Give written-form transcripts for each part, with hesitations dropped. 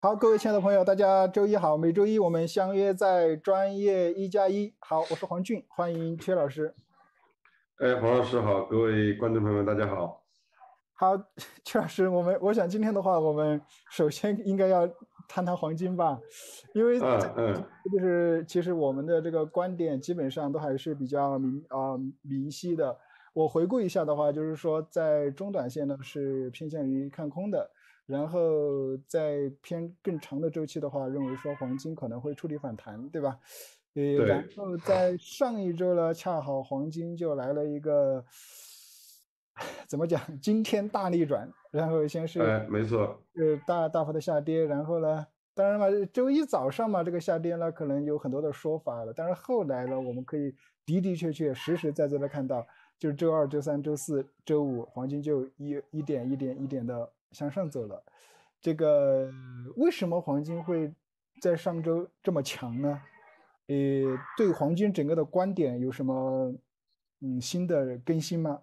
好，各位亲爱的朋友，大家周一好。每周一我们相约在专业1+1。好，我是黄俊，欢迎阙老师。 哎，黄老师好，各位观众朋友们，大家好。 好，阙老师，我想今天的话，我们首先应该要谈谈黄金吧，因为就是其实我们的这个观点基本上都还是比较明晰的。我回顾一下的话，就是说在中短线呢是偏向于看空的，然后在偏更长的周期的话，认为说黄金可能会触底反弹，对吧？然对， 后在上一周呢，恰好黄金就来了一个怎么讲惊天大逆转，然后先是没错。 大幅的下跌，然后呢，当然嘛，周一早上嘛，这个下跌呢可能有很多的说法了，但是后来呢，我们可以的的确确实实在在的看到，就是周二、周三、周四周五，黄金就一点的向上走了。这个为什么黄金会在上周这么强呢？对黄金整个的观点有什么新的更新吗？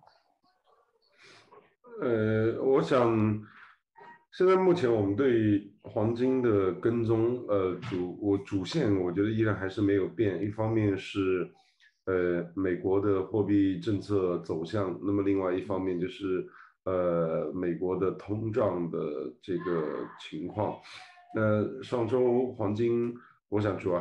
我想现在目前我们对黄金的跟踪，主线我觉得依然还是没有变。一方面是美国的货币政策走向，那么另外一方面就是美国的通胀的这个情况。那上周黄金，我想主要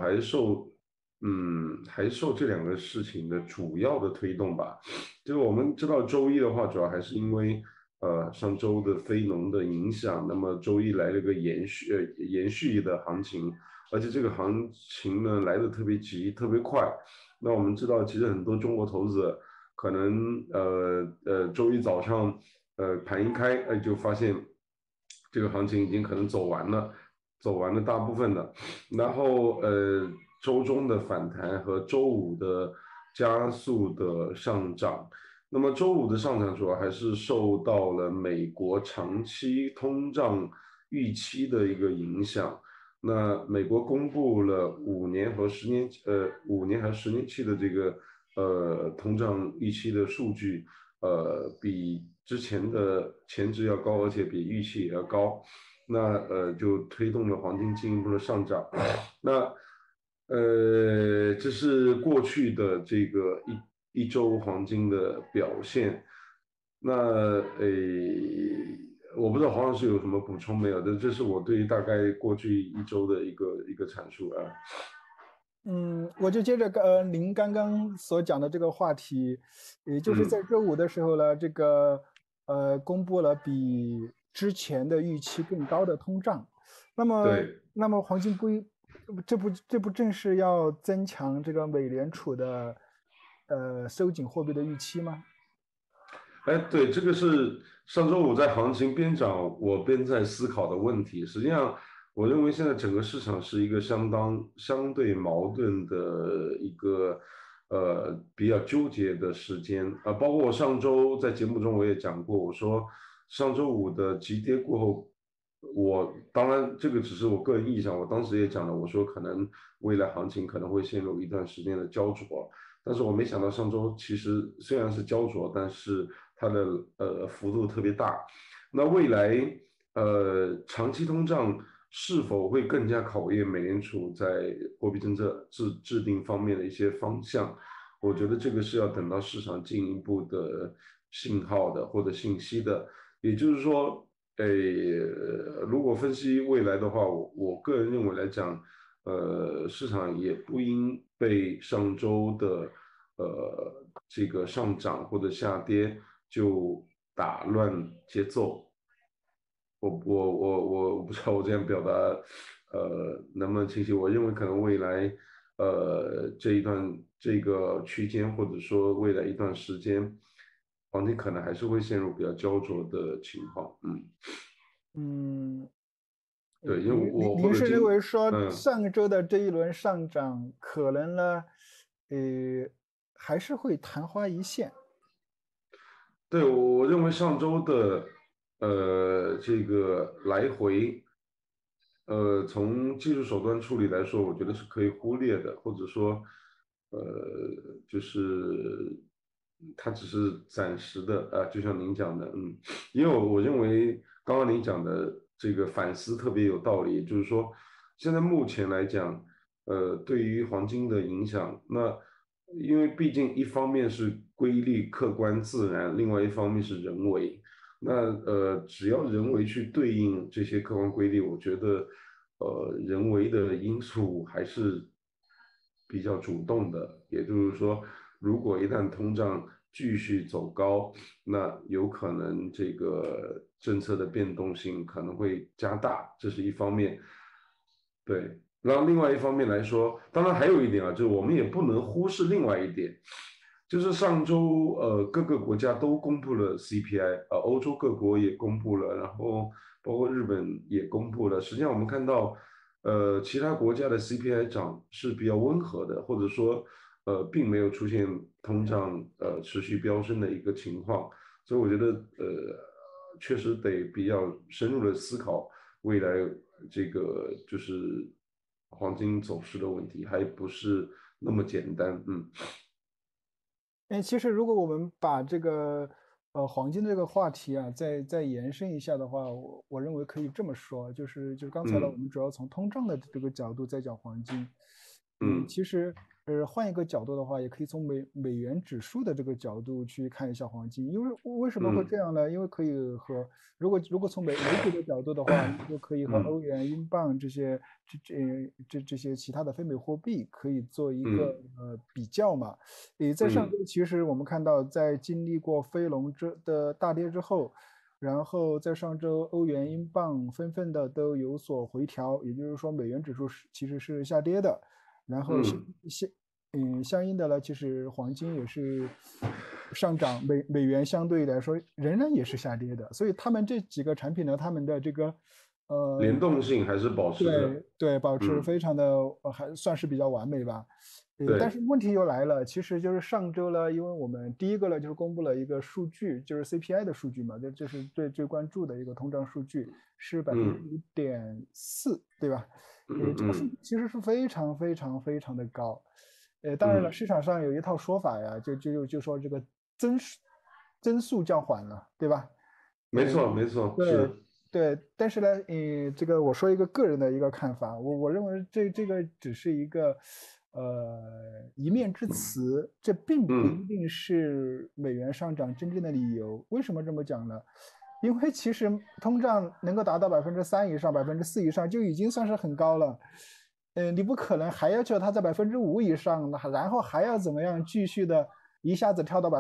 还是受这两个事情的主要的推动吧。就是我们知道周一的话，主要还是因为上周的非农的影响，那么周一来了个延续的行情，而且这个行情呢来的特别急，特别快。那我们知道，其实很多中国投资者可能周一早上盘一开，就发现这个行情已经可能走完了，走完了大部分的。然后周中的反弹和周五的加速的上涨。那么周五的上涨主要还是受到了美国长期通胀预期的一个影响。那美国公布了5年还是10年期的这个通胀预期的数据，比之前的前值要高，而且比预期也要高。那就推动了黄金进一步的上涨。那这是过去的这个一周黄金的表现。那我不知道黄老师有什么补充没有？这是我对于大概过去一周的一个阐述啊。 嗯，我就接着您刚刚所讲的这个话题，也就是在嗯， 周五的时候呢，这个公布了比之前的预期更高的通胀，那么对。 黄金不一，这不正是要增强这个美联储的收紧货币的预期吗？ 哎，对，这个是上周五在行情边涨，我边在思考的问题。实际上，我认为现在整个市场是一个相对矛盾的一个比较纠结的时间啊。包括我上周在节目中我也讲过，我说上周五的急跌过后，我当然这个只是我个人意向，我当时也讲了，我说可能未来行情可能会陷入一段时间的焦灼。但是我没想到上周其实虽然是焦灼，但是它的幅度特别大。那未来长期通胀是否会更加考验美联储在货币政策制定方面的一些方向？我觉得这个是要等到市场进一步的信号的或者信息的。也就是说，如果分析未来的话，我个人认为来讲。市场也不应被上周的这个上涨或者下跌就打乱节奏。我不知道我这样表达能不能清晰？我认为可能未来这个区间或者说未来一段时间，黄金可能还是会陷入比较焦灼的情况。嗯， 嗯， 对，因为您我或者您是认为说嗯。 上周的这一轮上涨可能呢，呃，还是会昙花一现？ 对，我认为上周的这个来回，从技术手段处理来说，我觉得是可以忽略的，或者说，呃，就是它只是暂时的啊，就像您讲的，因为我认为刚刚您讲的这个反思特别有道理，就是说，现在目前来讲，对于黄金的影响，那因为毕竟一方面是规律、客观、自然，另外一方面是人为。那只要人为去对应这些客观规律，我觉得人为的因素还是比较主动的。也就是说，如果一旦通胀继续走高，那有可能这个政策的变动性可能会加大，这是一方面。对，然后另外一方面来说，当然还有一点啊，就是我们也不能忽视另外一点，就是上周各个国家都公布了 CPI，欧洲各国也公布了，然后包括日本也公布了。实际上我们看到，其他国家的 CPI 涨是比较温和的，或者说并没有出现通胀持续飙升的一个情况。所以我觉得确实得比较深入的思考未来这个就是黄金走势的问题，还不是那么简单。嗯其实如果我们把这个黄金的这个话题啊，再延伸一下的话，我认为可以这么说，就是刚才呢，我嗯们主要从通胀的这个角度在讲黄金。 嗯其实换一个角度的话，也可以从美元指数的这个角度去看一下黄金，因为什么会嗯这样呢？因为可以和如果从美股的角度的话，你就可以和嗯欧元、英镑这些其他的非美货币可以做一个嗯比较嘛。也在上嗯周，其实我们看到，在经历过飞龙的大跌之后，然后在上周欧元、英镑纷纷的都有所回调，也就是说美元指数其实是下跌的。然后嗯， 相应的呢，其实黄金也是上涨，美元相对来说仍然也是下跌的，所以他们这几个产品呢，他们的这个呃联动性还是保持着。 对对，保持嗯， 非常的还算是比较完美吧。但对， 是问题又来了，其实就是上周呢，因为我们第一个呢就是公布了一个数据，就是 CPI 的数据嘛，这是最关注的一个通胀数据，是嗯 5.4%，对吧？这个数据嗯嗯其实是非常非常非常的高。当然了， 嗯， 市场上有一套说法呀，就说这个增速降缓了，对吧？ 没错没错， 对是。 对，但是呢，这个我说一个个人的一个看法，我认为这个只是一个一面之词，这并不一嗯定是美元上涨真正的理由。为什么这么讲呢？因为其实通胀能够达到3%以上、4%以上，就已经算是很高了。你不可能还要求它在5%以上，然后还要怎么样继续的一下子跳到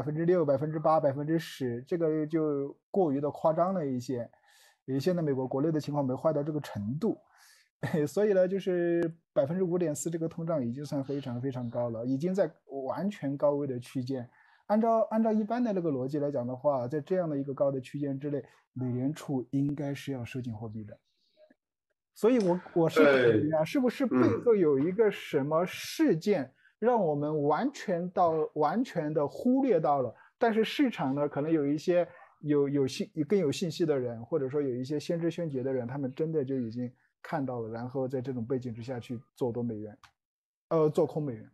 6%、8%、10%，这个就过于的夸张了一些。现在美国国内的情况没坏到这个程度，所以呢，就是5.4%这个通胀已经算非常非常高了，已经在完全高位的区间。按照一般的那个逻辑来讲的话，在这样的一个高的区间之内，美联储应该是要收紧货币的。所以我是感对， 觉啊，是不是背嗯。 后有一个什么事件，让我们完全的忽略到了？但是市场呢，可能有一些更有信息的人，或者说有一些先知先觉的人，他们真的就已经看到了，然后在这种背景之下去做多美元，做空美元。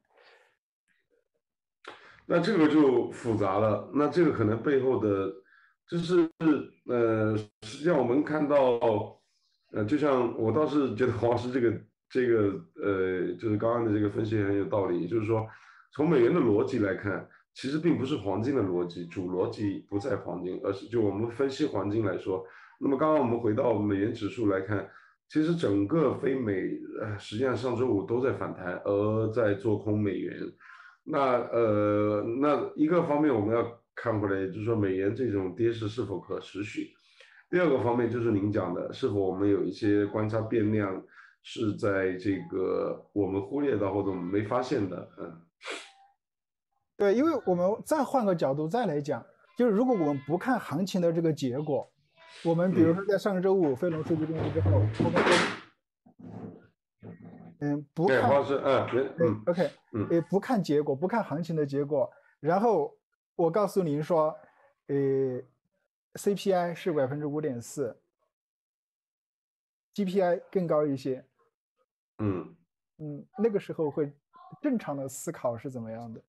那这个就复杂了，那这个可能背后的，就是实际上我们看到，就像我倒是觉得黄老师这个就是刚刚的这个分析很有道理，就是说从美元的逻辑来看，其实并不是黄金的逻辑，主逻辑不在黄金，而是就我们分析黄金来说，那么刚刚我们回到美元指数来看，其实整个非美实际上上周五都在反弹，而在做空美元。那一个方面我们要看回来，就是说美元这种跌势是否可持续。第二个方面就是您讲的，是否我们有一些观察变量是在这个我们忽略到或者我们没发现的。嗯对，因为我们再换个角度再来讲，就是如果我们不看行情的这个结果，我们比如说嗯， 在上周五非农数据公布之后，我们不对， 看， 黄老师， OK， 嗯不看结果，不看行情的结果，然后我告诉您说，呃，CPI 是5.4%，GPI 更高一些， 嗯那个时候会正常的思考是怎么样的？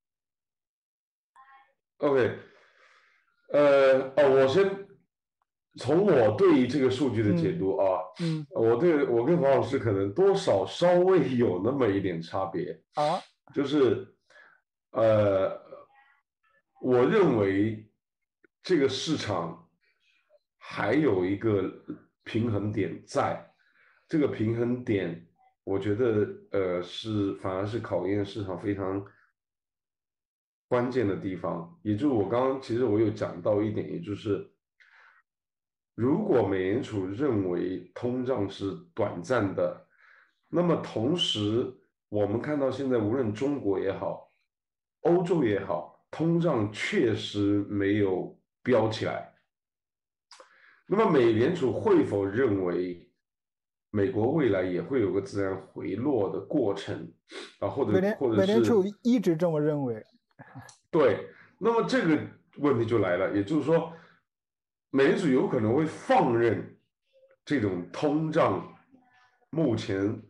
，OK，我先从我对于这个数据的解嗯读啊， 嗯我跟黄老师可能多少稍微有那么一点差别， 啊， 就是呃，我认为这个市场还有一个平衡点在，这个平衡点，我觉得反而是考验市场非常关键的地方，也就是我刚刚其实我有讲到一点，也就是如果美联储认为通胀是短暂的，那么同时我们看到现在无论中国也好，欧洲也好，通胀确实没有飙起来。那么美联储会否认为美国未来也会有个自然回落的过程啊，或者美联储是一直这么认为。 对，那么这个问题就来了，也就是说，美联储有可能会放任这种通胀目前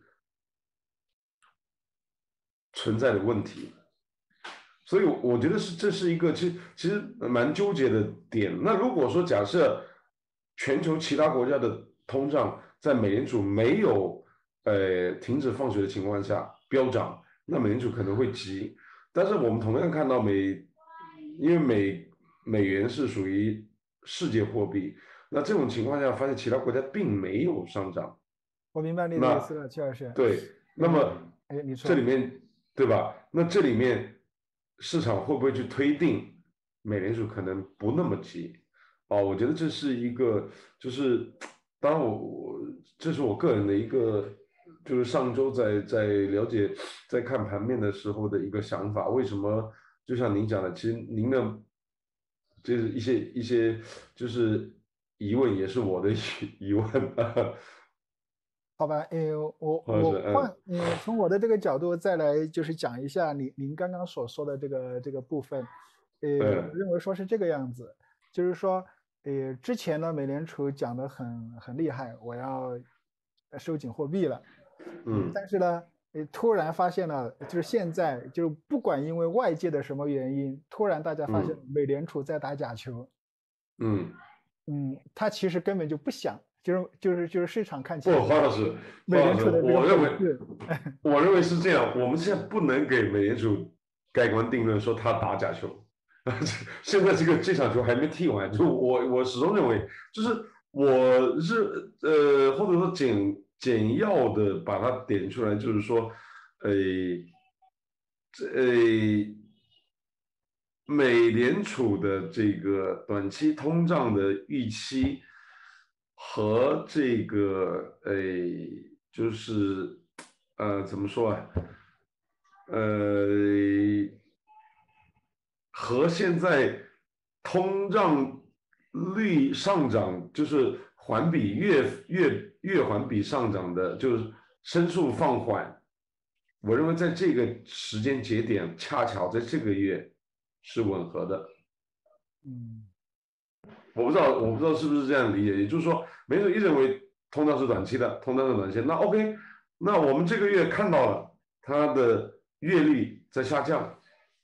存在的问题，所以我觉得这是一个其实蛮纠结的点。那如果说假设全球其他国家的通胀在美联储没有停止放水的情况下飙涨，那美联储可能会急。但是我们同样看到因为美元是属于世界货币，那这种情况下发现其他国家并没有上涨， 我明白你的意那思了，邱老师。 对，那嗯， 么哎，你说。 这里面对吧？那这里面市场会不会去推定美联储可能不那么急？哦，我觉得这是一个，就是当然这是我个人的一个，就是上周在了解在看盘面的时候的一个想法。为什么？就像您讲的，其实您的就是一些就是疑问，也是我的疑问。 好吧，我或者是我换，从我的这个角度再来就是讲一下您刚刚所说的这个部分，我嗯认为说是这个样子，就是说，之前呢，美联储讲的很厉害，我要收紧货币了， 嗯但是呢，突然发现了，就是现在就是不管因为外界的什么原因，突然大家发现嗯美联储在打假球， 嗯。 他其实根本就不想，就是市场看起不， 来黄老师， 美联储的这个我认为是这样。我们现在不能给美联储盖棺定论，说他打假球。现在这场球还没踢完，就我始终认为，就是或者说简要的把它点出来，就是说，呃，美联储的这个短期通胀的预期和这个就是怎么说啊？呃，和现在通胀率上涨，就是环比月环比上涨的，就是升速放缓。我认为在这个时间节点，恰巧在这个月是吻合的。 嗯。 我不知道是不是这样理解，也就是说，美联储一认为通胀是短期的，通胀是短期，那 OK，那我们这个月看到了它的月率在下降，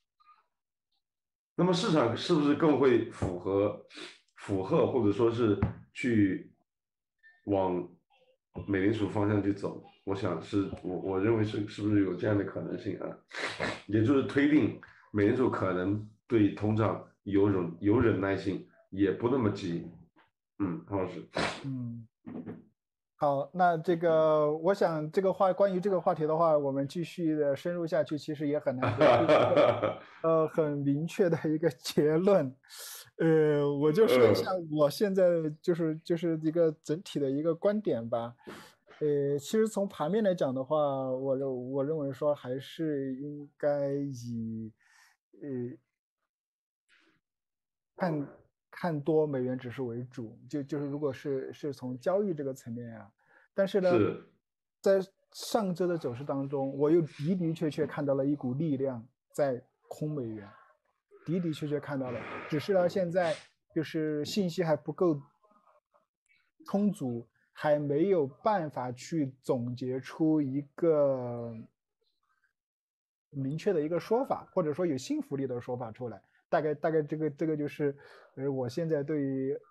那么市场是不是更会附和，或者说是去往美联储方向去走？我想我认为是不是有这样的可能性啊？也就是推定美联储可能对通胀有忍耐性，也不那么急。黄老师。 嗯，好，那这个，我想关于这个话题的话，我们继续的深入下去，其实也很难得出一个很明确的一个结论。我就说一下我现在就是一个整体的一个观点吧。其实从盘面来讲的话，我认为说还是应该以呃看多美元指数为主，就是如果是从交易这个层面啊，但是呢， 是在上周的走势当中，我又的确看到了一股力量在空美元，的确看到了，只是呢现在就是信息还不够充足，还没有办法去总结出一个明确的一个说法，或者说有信服力的说法出来。大概这个就是，我现在对于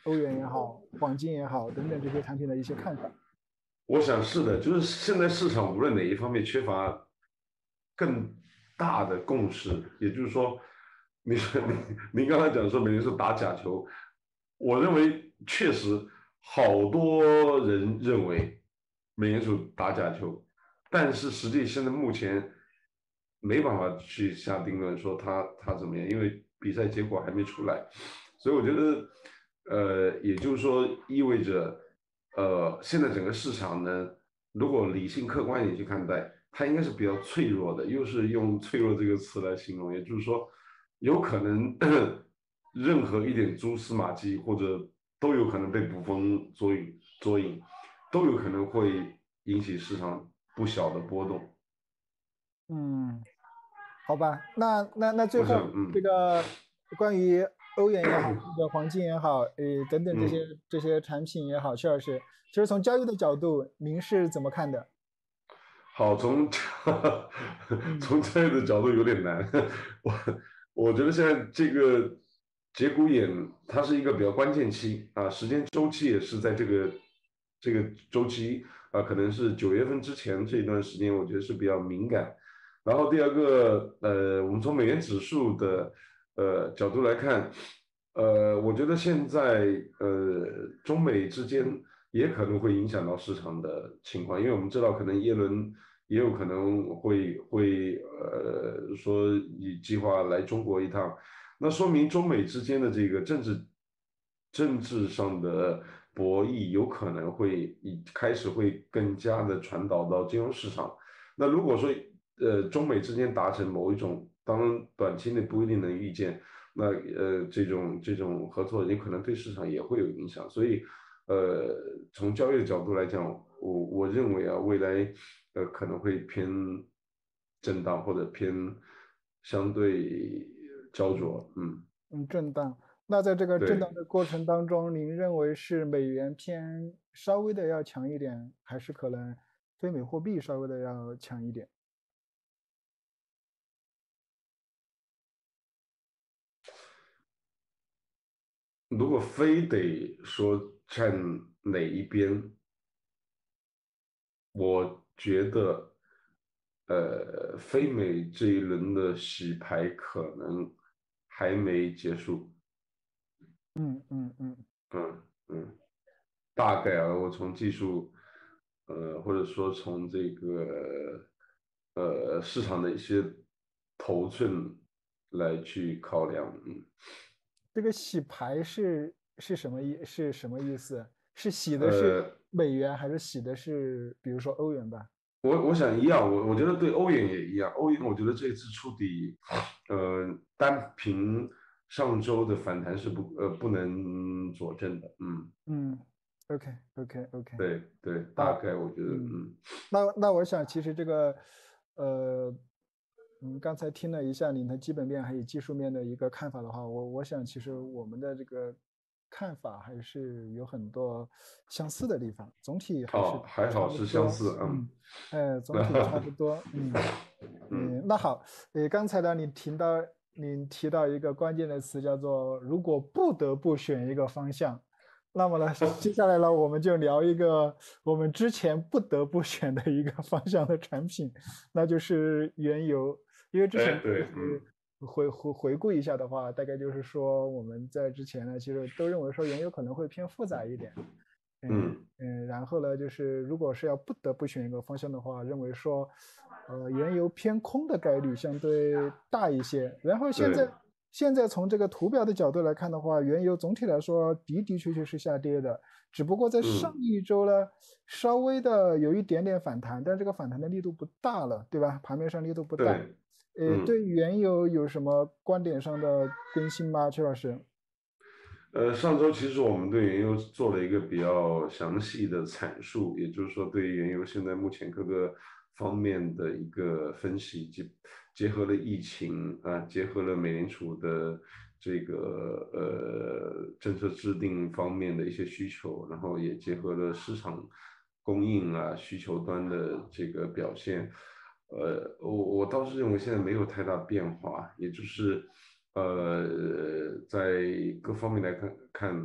欧元也好，黄金也好等等这些产品的一些看法。 我想是的，就是现在市场无论哪一方面缺乏更大的共识，也就是说，你说您刚才讲说美联储打假球，我认为确实好多人认为美联储打假球，但是实际现在目前没办法去下定论说他怎么样，因为比赛结果还没出来，所以我觉得，也就是说意味着。现在整个市场呢，如果理性客观一点去看待，它应该是比较脆弱的，又是用脆弱这个词来形容，也就是说，有可能任何一点蛛丝马迹或者都有可能被捕风捉影，都有可能会引起市场不小的波动。 嗯，好吧，那最我想， 后这个关于欧元也好，或者黄金也好，等等这些嗯。 这些产品也好，薛老师，其实从交易的角度，您是怎么看的？ 好， 嗯从这个角度有点难。我我觉得现在这个节骨眼，它是一个比较关键期啊，时间周期也是在这个周期啊，可能是9月份之前这一段时间，我觉得是比较敏感。然后第二个，我们从美元指数的角度来看，我觉得现在中美之间也可能会影响到市场的情况，因为我们知道可能耶伦也有可能会说以计划来中国一趟，那说明中美之间的这个政治上的博弈有可能会开始会更加的传导到金融市场。那如果说中美之间达成某一种，当然短期内不一定能预见。那这种合作也可能对市场也会有影响，所以从交易的角度来讲，我认为啊，未来可能会偏震荡或者偏相对焦灼， 嗯，震荡。那在这个震荡对。 的过程当中，您认为是美元偏稍微的要强一点，还是可能非美货币稍微的要强一点？ 如果非得说站哪一边，我觉得，非美这一轮的洗牌可能还没结束。 嗯嗯嗯。 嗯嗯，大概啊，我从技术，或者说从这个市场的一些头寸来去考量， 这个洗牌是什么意思？是洗的是呃， 美元，还是洗的是比如说欧元吧？ 我想一样，我觉得对欧元也一样。欧元我觉得这次触底，单凭上周的反弹是不能佐证的。 嗯，OK OK OK， 对对，大好， 概我觉得嗯，那我想其实这个，呃，刚才听了一下您的基本面还有技术面的一个看法的话，我想其实我们的这个看法还是有很多相似的地方，总体还是哦，还差好是相不多， 似， 总体差不多， 嗯。 那好，刚才呢，你提到一个关键的词，叫做如果不得不选一个方向，那么呢，接下来呢，我们就聊一个我们之前不得不选的一个方向的产品，那就是原油。因为之前哎，对， 其实回顾一下的话，大概就是说我们在之前呢，其实都认为说原油可能会偏复杂一点。 嗯， 然后呢，就是如果是要不得不选一个方向的话，认为说，原油偏空的概率相对大一些。然后现在对， 现在从这个图表的角度来看的话，原油总体来说的确是下跌的，只不过在上嗯， 一周呢，稍微的有一点点反弹，但这个反弹的力度不大了，对吧？盘面上力度不大。 对，嗯。 对原油有什么观点上的更新吗，邱老师？ 上周其实我们对原油做了一个比较详细的阐述，也就是说，对于原油现在目前各个方面的一个分析，结合了疫情啊，结合了美联储的这个政策制定方面的一些需求，然后也结合了市场供应啊需求端的这个表现。我倒是认为现在没有太大变化，也就是在各方面来看，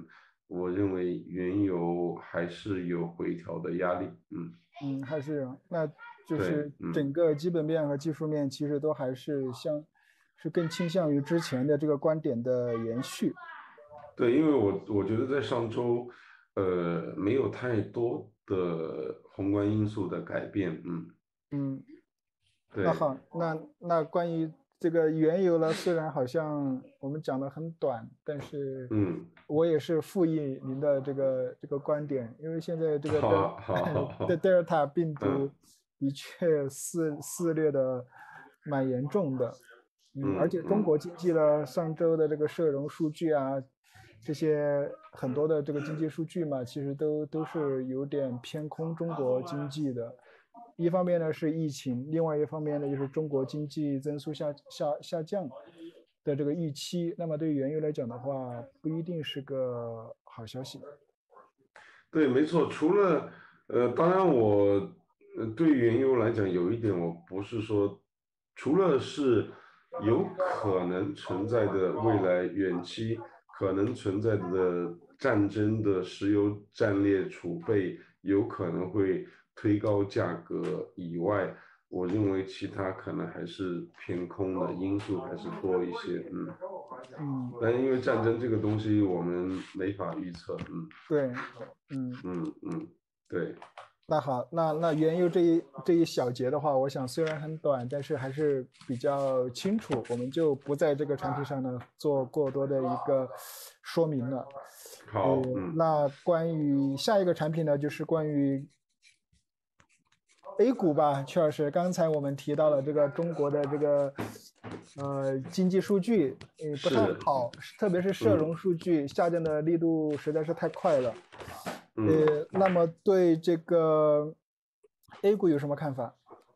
我认为原油还是有回调的压力。 还是有，那就对， 是整个基本面和技术面其实都还是更倾向于之前的这个观点的延续。 对，因为我觉得在上周，没有太多的宏观因素的改变。 嗯，那对， 好，那关于这个原油呢，虽然好像我们讲的很短，但是嗯， 我也是复议您的这个观点，因为现在这个好好好的好， 德尔塔病嗯毒的确肆虐的蛮严重的。而且中嗯嗯。 国经济呢，上周的这个社融数据啊，这些很多的这个经济数据嘛，其实都是有点偏空中国经济的。一方面呢是疫情，另外一方面呢就是中国经济增速下降的这个预期。那么对于原油来讲的话，不一定是个好消息。 对，没错。除了当然我对于原油来讲，有一点我不是说，除了是有可能存在的未来远期可能存在的战争的石油战略储备有可能会推高价格以外，我认为其他可能还是偏空的因素还是多一些。 嗯， 但因为战争这个东西我们没法预测。 对，嗯。 对。 那好，那原油这一小节的话，我想虽然很短，但是还是比较清楚，我们就不在这个产品上呢做过多的一个说明了。 好。 那关于下一个产品呢，就是关于 A 股吧，确实，刚才我们提到了这个中国的这个经济数据，不太是。 好，特别是社嗯融数据下降的力度实在是太快了。 嗯。 那么对这个 A 股有什么看法？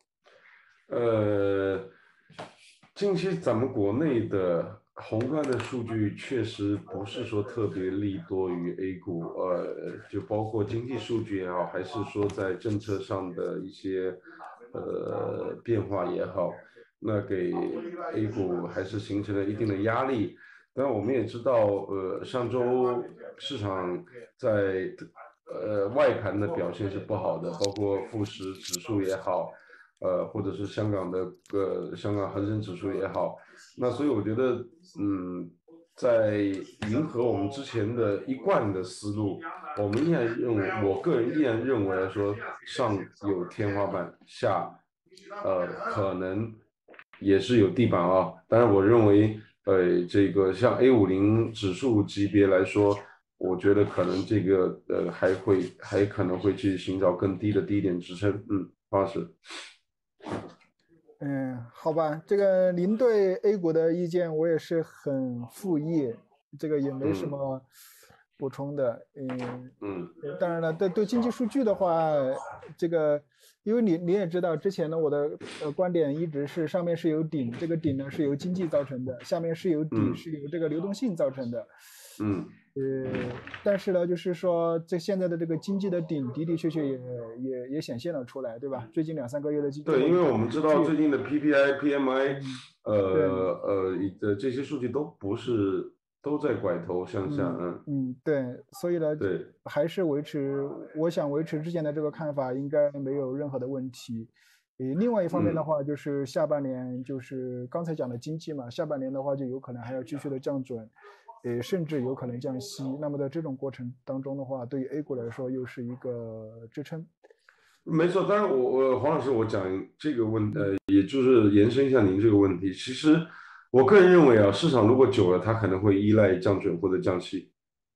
呃，近期咱们国内的宏观的数据确实不是说特别利多于 A 股，就包括经济数据也好，还是说在政策上的一些变化也好，那给 A 股还是形成了一定的压力。当然，我们也知道，上周市场在外盘的表现是不好的，包括富时指数也好。或者是香港恒生指数也好，那所以我觉得，在迎合我们之前的一贯的思路，我个人依然认为说上有天花板，下可能也是有地板啊。当然，我认为这个像 A50指数级别来说。我觉得可能这个还可能会去寻找更低的低点支撑。方式。 好吧，这个您对 A 股的意见我也是很复议，这个也没什嗯么补充的。 嗯当然了，对经济数据的话，这个因为你也知道，之前呢我的观点一直是上面是有顶，这个顶呢是由经济造成的，下面是有底， 嗯是由这个流动性造成的。 嗯。 但是呢，就是说这现在的这个经济的顶的的确确也显现了出来，对吧？最近两三个月的中对，因为国经济我们知道数据， 最近的 PPI、PMI， 嗯，对。 这些数据都在拐头向下。 对，所以呢， 对。 还是我想维持之前的这个看法，应该没有任何的问题。另外一方面的嗯。 话，就是下半年就是刚才讲的经济嘛，下半年的话就有可能还要继续的降准，甚至有可能降息。那么在这种过程当中的话，对于 A 股来说又是一个支撑。 没错。当然黄老师，我讲这个也就是延伸一下您这个问题。其实我个人认为啊，市场如果久了，它可能会依赖降准或者降息。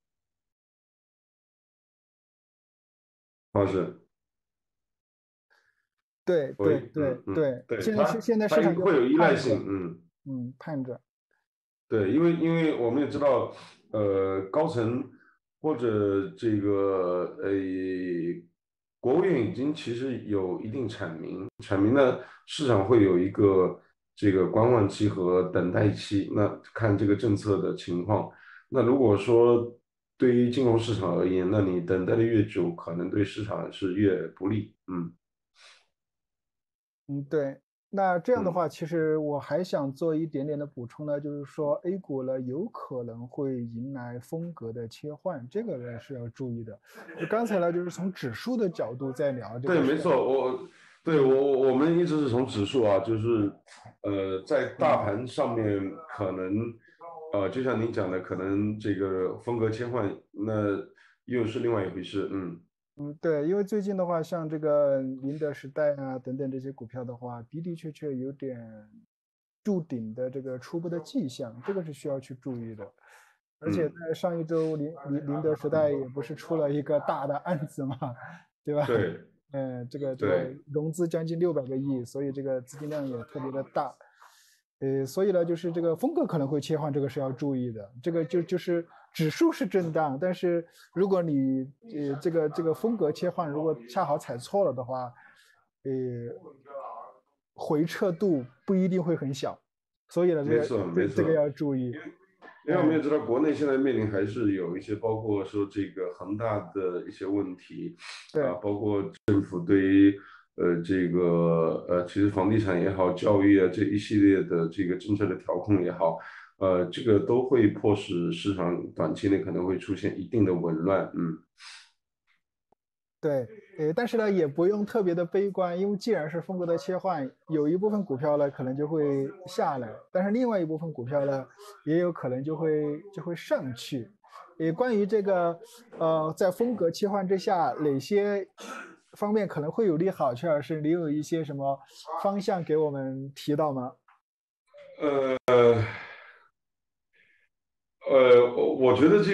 黄老师。 对对喂。 对对， 对， 现在它市场就会有依赖盼着， 性。 盼着。 对，因为我们也知道，高层或者这个国务院已经其实有一定阐明呢，市场会有一个这个观望期和等待期，那看这个政策的情况。那如果说对于金融市场而言，那你等待的越久，可能对市场是越不利。 对。 那这样的话，其实我还想做一点点的补充呢，就是说 A 股呢有可能会迎来风格的切换，这个呢是要注意的。就刚才呢，就是从指数的角度在聊这对， 个事儿。 没错，我们一直是从指数啊，就是在大嗯盘上面可能就像您讲的，可能这个风格切换，那又是另外一回事。嗯， 嗯，对，因为最近的话，像这个宁德时代啊等等这些股票的话，的的确确有点筑顶的这个初步的迹象，这个是需要去注意的。而且嗯， 在上一周，宁德时代也不是出了一个大的案子嘛，对吧？ 对这个对， 融资将近600个亿，所以这个资金量也特别的大。所以呢，就是这个风格可能会切换，这个是要注意的。这个就是指数是震荡，但是如果你这个风格切换，如果恰好踩错了的话，呃，回撤度不一定会很小。所以呢，这没个错没错。 这这个要注意。 因为我们也知道，国内现在面临还是有一些，包括说这个恒大的一些问题，啊， 对包括政府对于这个其实房地产也好，教育啊这一系列的这个政策的调控也好，这个都会迫使市场短期内可能会出现一定的紊乱。嗯， 对，但是呢，也不用特别的悲观，因为既然是风格的切换，有一部分股票呢可能就会下来，但是另外一部分股票呢，也有可能就会上去。关于这个，在风格切换之下，哪些方面可能会有利好？邱老师，你有一些什么方向给我们提到吗？ 呃，我觉得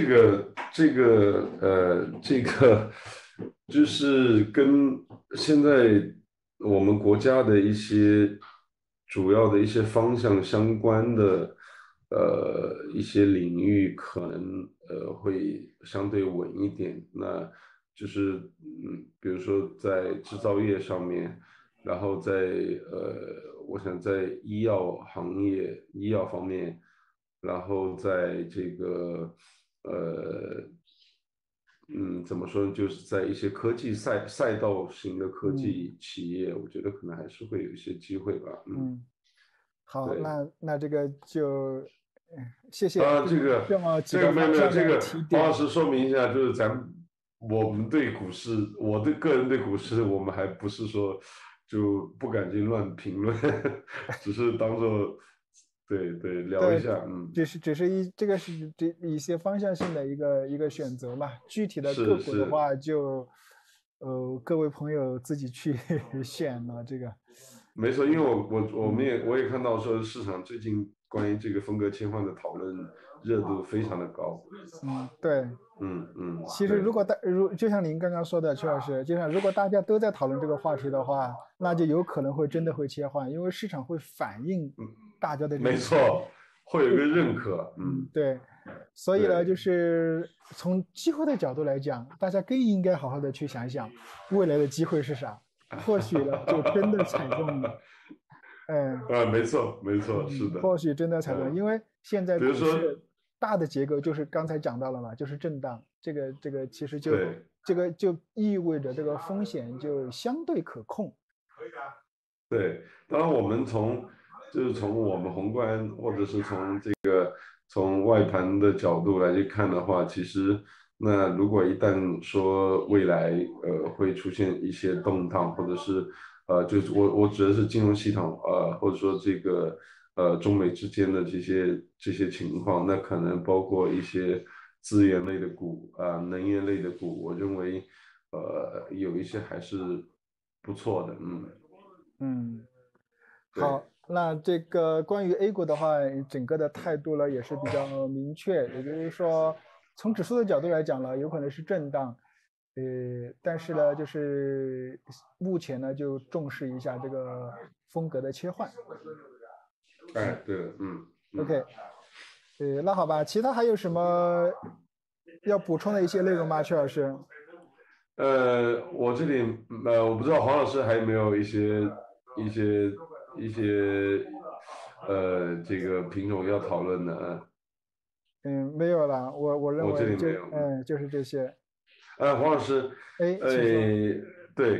这个就是跟现在我们国家的一些主要的一些方向相关的一些领域，可能会相对稳一点。那就是比如说在制造业上面，然后我想在医药行业、医药方面。然后在这个呃怎么说呢，就是在一些科技赛道型的科嗯技企业，我觉得可能还是会有一些机会吧。嗯， 嗯，好， 对。 那这个就，谢谢当然，这个这么几个这个没有没有， 方向的这个提点。 黄老师说明一下，就是我们对股市，我对个人对股市，我们还不是说就不敢去乱评论，只是当做对对聊一对， 下。嗯， 只是这个是一些方向性的一个选择嘛，具体的个是是。 股的话就，各位朋友自己去选了这个。 没错，因为嗯我也看到说市场最近关于这个风格切换的讨论热度非常的高。 嗯，对。 嗯嗯， 其实对， 就像您刚刚说的，邱老师，就像如果大家都在讨论这个话题的话，那就有可能会真的会切换，因为市场会反映大家的这没种情绪。 错，会有一个认可。嗯， 对，所以呢，就对， 是从机会的角度来讲，大家更应该好好的去想一想未来的机会是啥，或许呢就真的踩中了。嗯没错没错，是的。 或许真的踩中了，因为现在比如说， 股市大的结构就是刚才讲到了嘛，就是震荡，这个其实对， 这个就意味着这个风险就相对可控。 对，当然我们就是从我们宏观或者是从外盘的角度来去看的话，其实那如果一旦说未来会出现一些动荡，或者是就是我指的是金融系统或者说这个中美之间的这些情况，那可能包括一些资源类的股能源类的股，我认为有一些还是不错的。嗯， 嗯， 对。 好，那这个关于 A 股的话，整个的态度呢也是比较明确，也就是说，从指数的角度来讲呢，有可能是震荡，但是呢，就是目前呢就重视一下这个风格的切换。 哎，对了，嗯嗯， OK，那好吧，其他还有什么要补充的一些内容吗，邱老师？ 我这里我不知道黄老师还有没有一些一些这个品种要讨论的啊？ 嗯，没有了，我认我这为里没有。 就是这些。 黄老师， 哎， 呃， 请说。 对，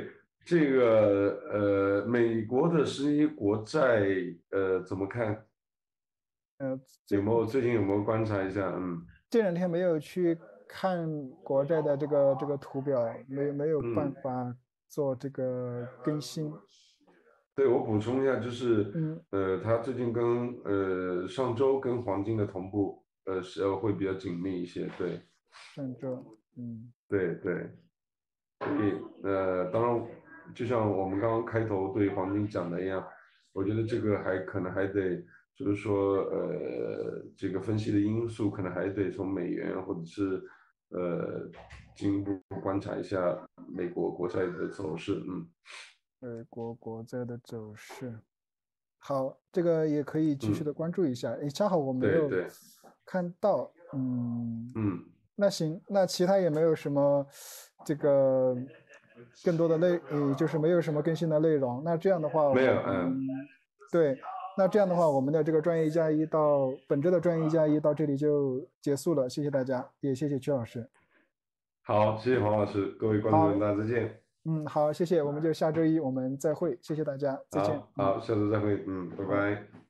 这个美国的10年国债怎么看？ 这最近有没有观察一下？嗯这两天没有去看国债的这个图表，没有办嗯。 法做这个更新。 对，我补充一下，就是嗯， 它最近跟上周跟黄金的同步，会比较紧密一些。对上周， 对对，所以当然，就像我们刚刚开头对黄金讲的一样，我觉得这个可能还得，就是说这个分析的因素可能还得从美元或者是进一步观察一下美国国债的走势。嗯国债的走势。好，这个也可以继续嗯， 的关注一下。诶，恰好我没有对对， 看到， 嗯。 那行，那其他也没有什么这个更多的就是没有什么更新的内容。那这样的话， 没有， 我们对，那这样的话，我们的这个专业1+1本周的专业1+1到这里就结束了，谢谢大家，也谢谢曲老师。 好，谢谢黄老师，各位观众好， 们，大家再见。 好，谢谢，我们就下周一我们再会，谢谢大家，再见， 好好，下周再会，拜好。 拜。